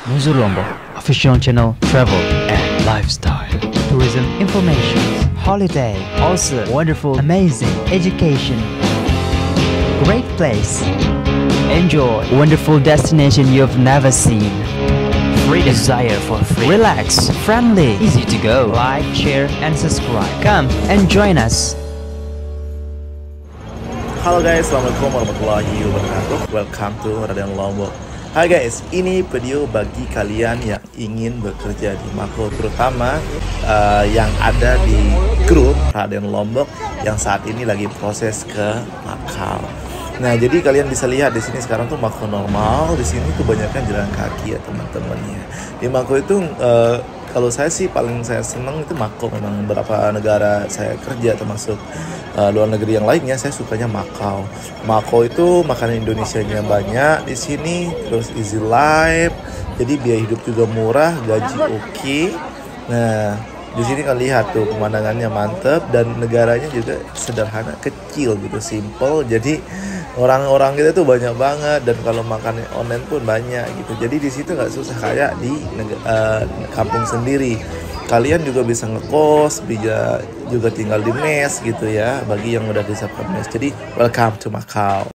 Muzu Lombok, official channel, travel and lifestyle, tourism information, holiday, also wonderful, amazing education, great place, enjoy, wonderful destination you've never seen, free desire for free, relax, friendly, easy to go, like, share and subscribe, come and join us. Halo guys, assalamualaikum warahmatullahi wabarakatuh. Welcome to Raden Lombok. Hai guys, ini video bagi kalian yang ingin bekerja di Mako, terutama yang ada di grup Raden Lombok yang saat ini lagi proses ke Makau. Nah, jadi kalian bisa lihat di sini sekarang tuh Mako normal, di sini tuh banyaknya jalan kaki ya teman-temannya. Di Mako itu kalau saya sih paling saya senang itu Mako. Memang beberapa negara saya kerja termasuk luar negeri yang lainnya, saya sukanya Makau. Makau itu makanan Indonesianya banyak di sini, terus easy life, jadi biaya hidup juga murah, gaji oke. Nah, di sini kan lihat tuh pemandangannya mantep dan negaranya juga sederhana, kecil gitu, simple. Jadi orang-orang kita tuh banyak banget dan kalau makan online pun banyak gitu. Jadi di situ nggak susah kayak di kampung sendiri. Kalian juga bisa ngekos, bisa juga tinggal di mes gitu ya, bagi yang udah disiapkan mes. Jadi welcome to Macau.